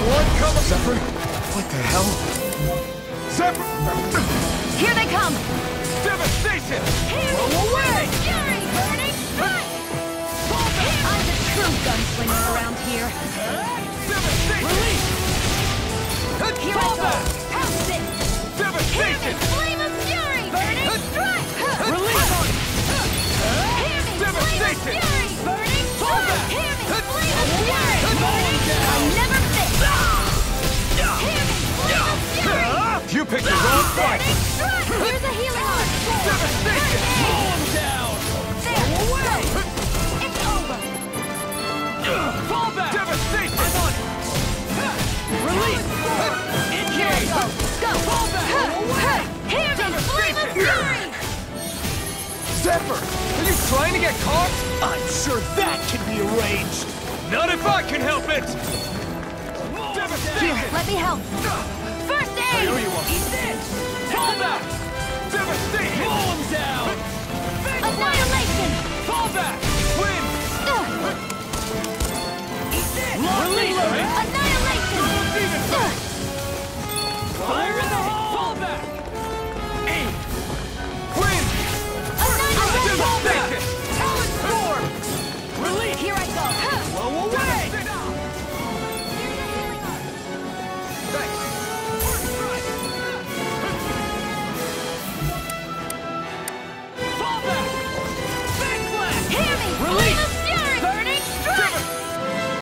one coming! Zephyr? What the hell? Zephyr! Here they come! Devastation! Away! Fury! Burning strike! I'm the true gunslinger around here. Devastation! Release! Here I go! Pounce it! Devastation! Flame of fury! Burning strike! Release! Devastation! Fury! Burning strike! Hear me! Flame of fury! Burning down! I never miss! Hear me! Flame of fury! You picked the wrong fight! Burning strike! Here's a healing heart! Devastation! Mow him down! There! Away! It's over! Fall back! Devastation! I'm on it! Release! Here I go! Go! Fall back! Away! Hear me! Flame of fury! Zephyr! Are you trying to get caught? I'm sure that can be arranged! Not if I can help it! Here, let me help! First aid! Here you are! Eat this! Fall back! Devastation! Mow him down! Annihilation! Fall back! Win!